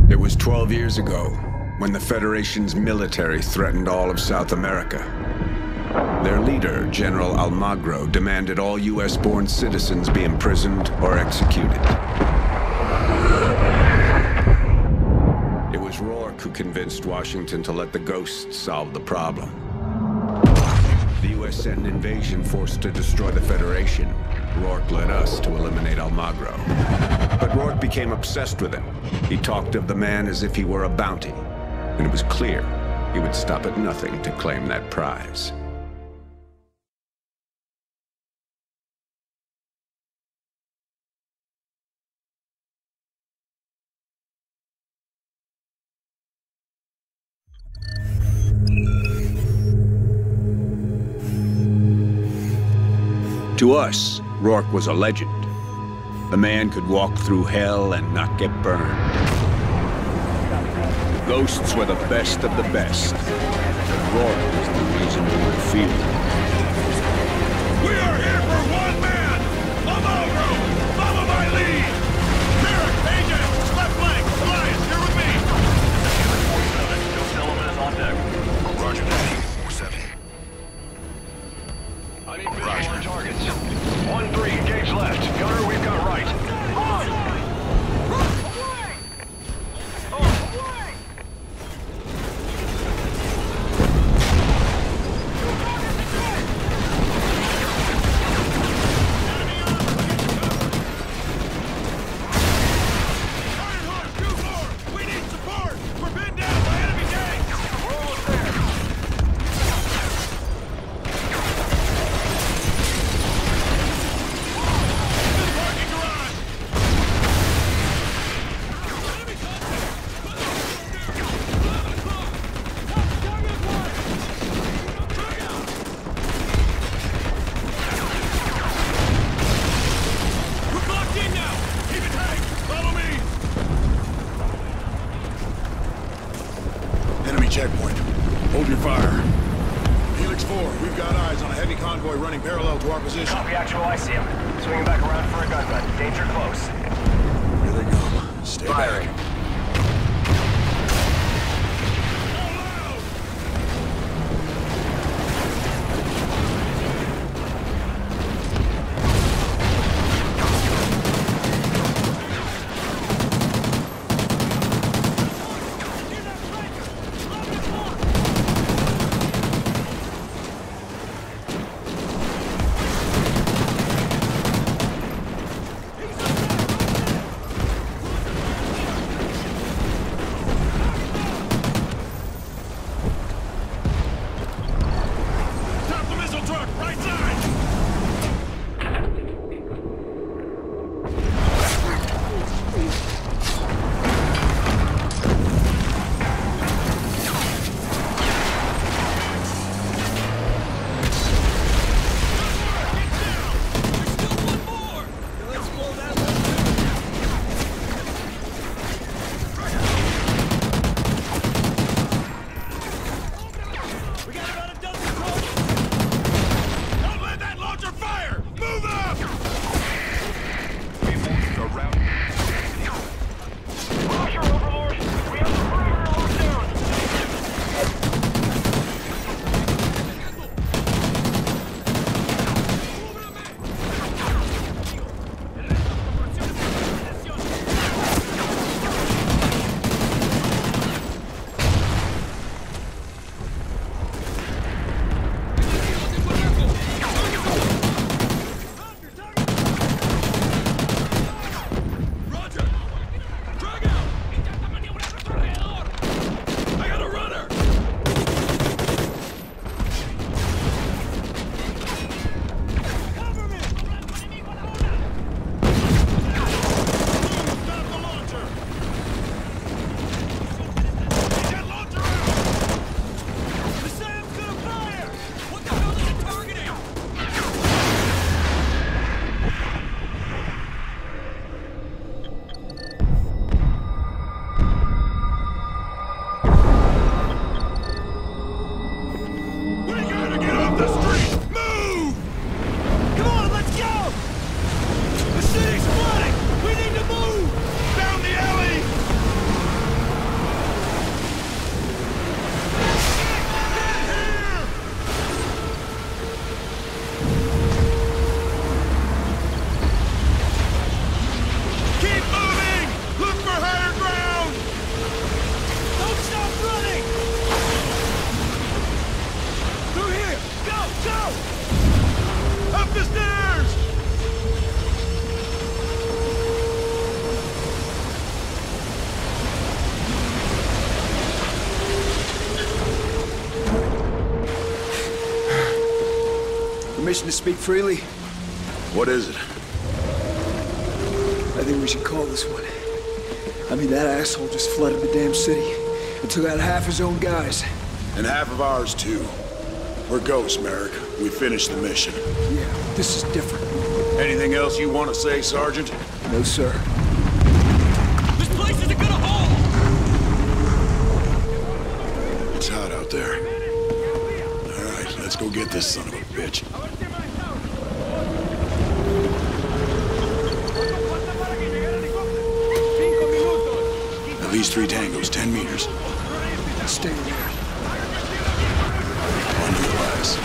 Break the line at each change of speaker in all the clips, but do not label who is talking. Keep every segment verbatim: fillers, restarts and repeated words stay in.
It was twelve years ago, when the Federation's military threatened all of South America. Their leader, General Almagro, demanded all U S-born citizens be imprisoned or executed. It was Rourke who convinced Washington to let the Ghosts solve the problem. The U S sent an invasion force to destroy the Federation. Rourke led us to eliminate Almagro. But Rourke became obsessed with him. He talked of the man as if he were a bounty. And it was clear he would stop at nothing to claim that prize. To us, Rourke was a legend. The man could walk through hell and not get burned. The Ghosts were the best of the best. Rourke was the reason we were feared.
We are here for one man! Almagro! Follow my lead! Merrick, Agent, left flank, Elias, you're with me! forty-seven, Joe Sullivan is on deck. Roger that, four seven. I need visual on targets. one three, engage left. Gunner, we've got right.
Checkpoint. Hold your fire. Helix four, we've got eyes on a heavy convoy running parallel to our position.
Copy, actual, I see him. Swinging back around for a gun run. Danger close.
Here they come. Stay
Firing.
back.
Permission to speak freely?
What is it?
I think we should call this one. I mean, that asshole just flooded the damn city and took out half his own guys.
And half of ours, too. We're ghosts, Merrick. We finished the mission.
Yeah, this is different.
Anything else you want to say, Sergeant?
No, sir.
This place isn't gonna hold!
It's hot out there. All right, let's go get this son of a bitch. At least three tangos, ten meters.
Stay there.
On your glass.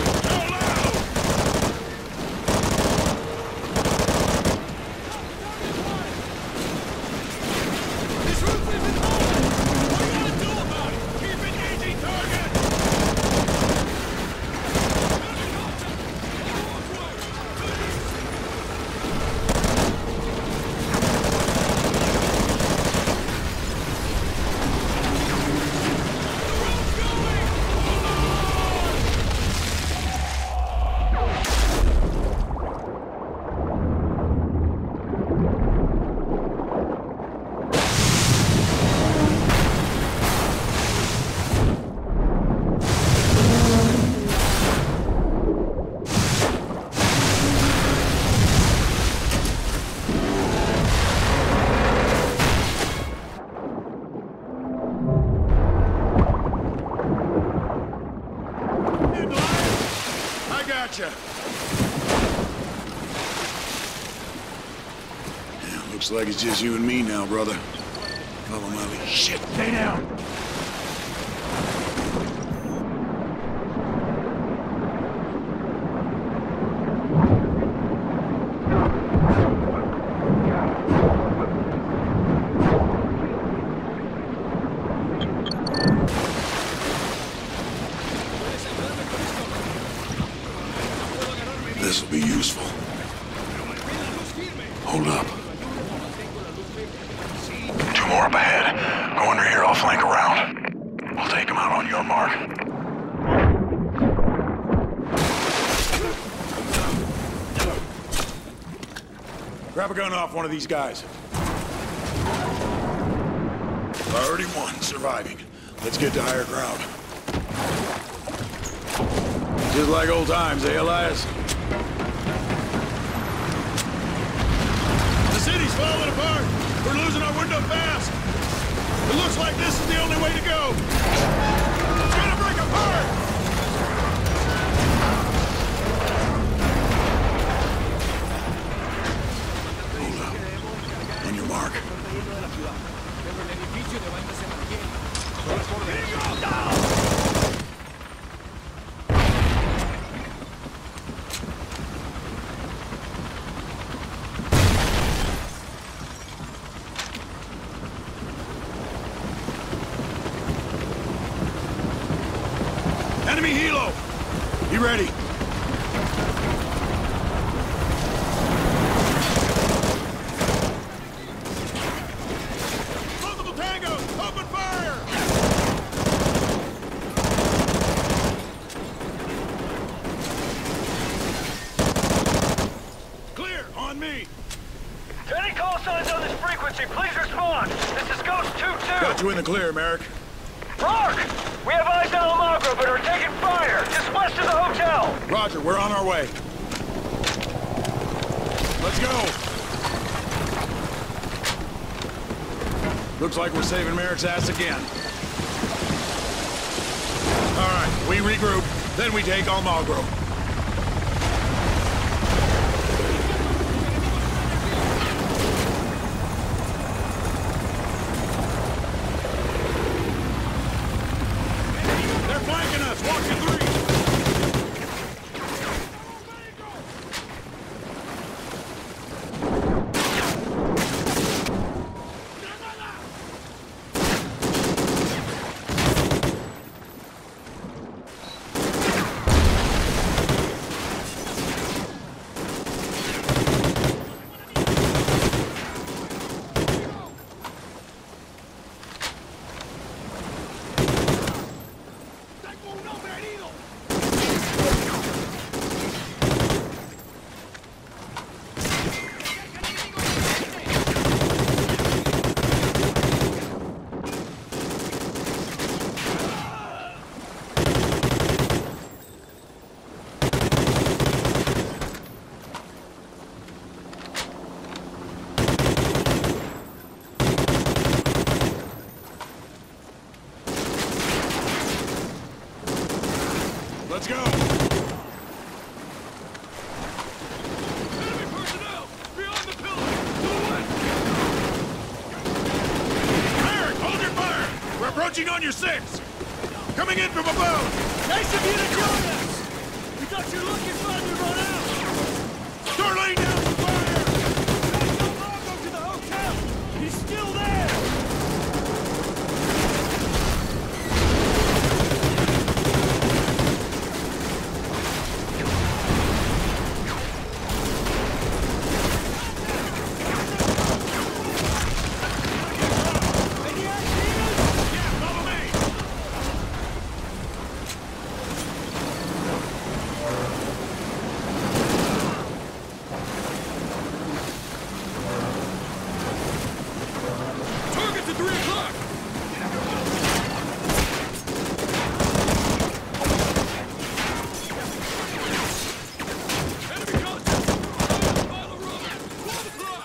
Looks like it's just you and me now, brother. Follow my lead. Shit, stay down. This'll be useful. Hold up. Two more up ahead. Go under here, I'll flank around. We'll take them out on your mark. Grab a gun off one of these guys. Priority one, surviving. Let's get to higher ground. Just like old times, eh, Elias?
The city's falling apart! We're losing our window fast! It looks like this is the only way to go! It's gonna break apart!
Hold up. On your mark.
Enemy helo!
Be ready.
Multiple tangos! Open fire! Clear! On me!
Any call signs on this frequency, please respond. This is Ghost two two.
Got you in the clear, Merrick.
Rourke! We have eyes on Almagro, but are taking fire, just west of the hotel.
Roger, we're on our way. Let's go. Looks like we're saving Merrick's ass again. All right, we regroup, then we take Almagro.
They're flanking us! Walk to three!
Let's go!
Enemy personnel! Beyond the pillar! To the west!
Merrick, hold your fire! We're approaching on your six! Coming in from above!
Nice of you to join us! We thought you were looking fun to run out!
Start laying down the fire!
Don't go to the hotel! He's still there!
Target's at three o'clock! Enemy contact! By the road! twelve o'clock!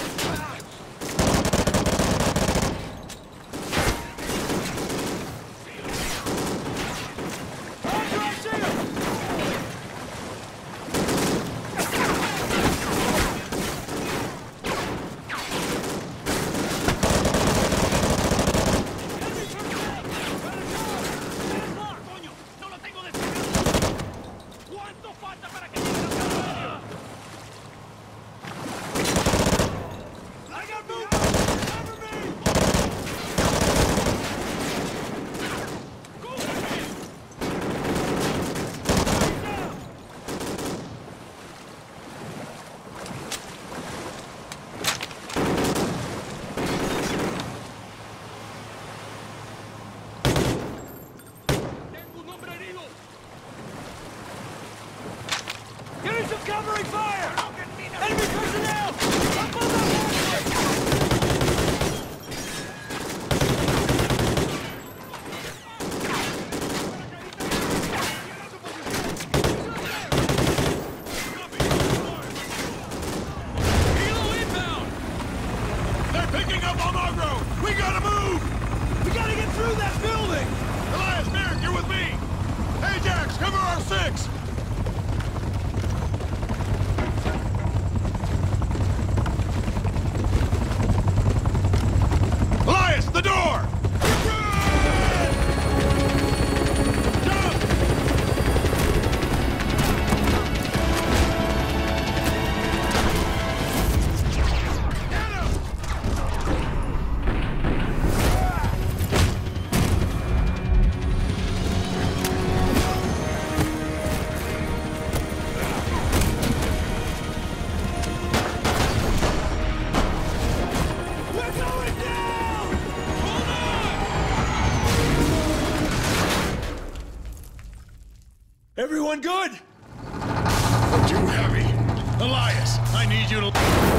Getting some covering fire! Enemy personnel! Up on the
Helo inbound!
They're picking up Almagro! We gotta move!
We gotta get through that building!
Elias, Merrick, you're with me! Ajax, cover our six! Elias, the door! Run! Jump! Get him!
We're going down!
Hold on!
Everyone good?
Too heavy. Elias, I need you to...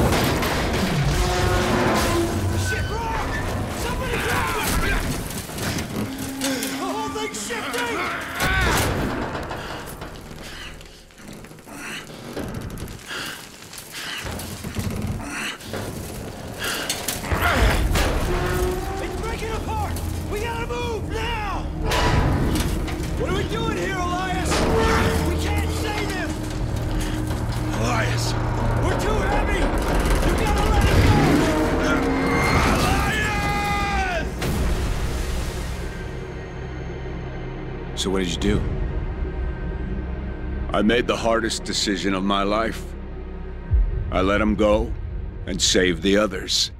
Shit, wrong! Somebody grab it! The whole thing's shifting! It's breaking apart! We gotta move now! What are we doing here, Elias? We can't save him!
Elias!
We're too heavy! You gotta let him go!
Elias!
So what did you do? I made the hardest decision of my life. I let him go and saved the others.